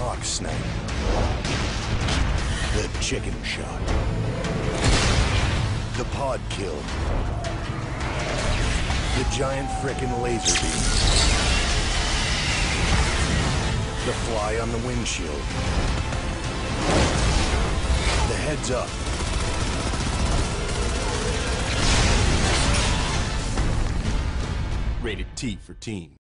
Starhawk snipe. The chicken shot. The pod kill. The giant frickin' laser beam. The fly on the windshield. The heads up. Rated T for teen.